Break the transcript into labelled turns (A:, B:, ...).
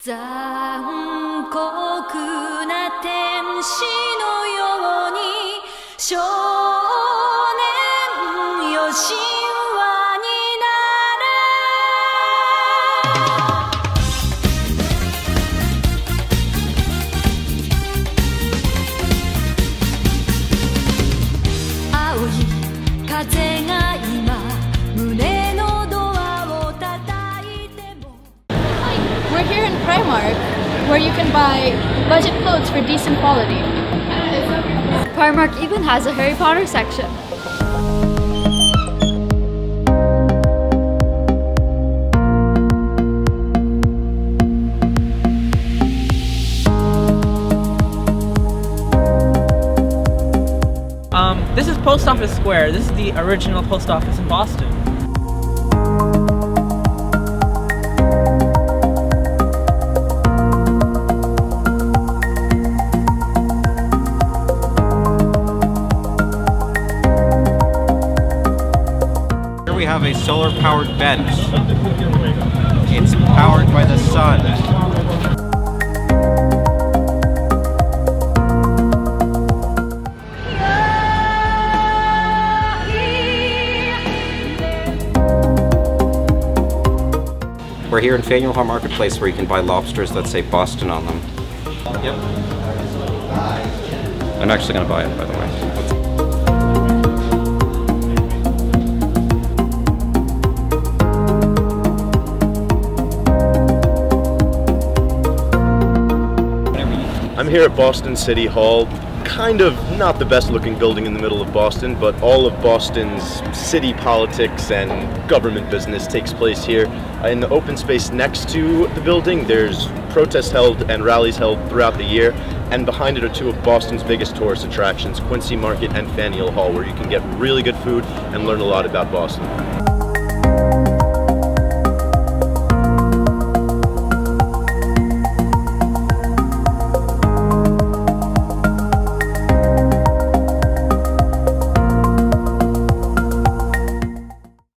A: 残酷な天使のように少年よ神話になれ青い風が今胸のドアを叩いても
B: We're here in Primark, where you can buy budget clothes for decent quality.
C: Primark even has a Harry Potter section.
D: This is Post Office Square. This is the original post office in Boston.
E: Here we have a solar-powered bench. It's powered by the sun. We're here in Faneuil Hall Marketplace where you can buy lobsters that say Boston on them. Yep. I'm actually going to buy it, by the way.
F: I'm here at Boston City Hall. Kind of not the best looking building in the middle of Boston, but all of Boston's city politics and government business takes place here. In the open space next to the building, there's protests held and rallies held throughout the year, and behind it are two of Boston's biggest tourist attractions, Quincy Market and Faneuil Hall, where you can get really good food and learn a lot about Boston.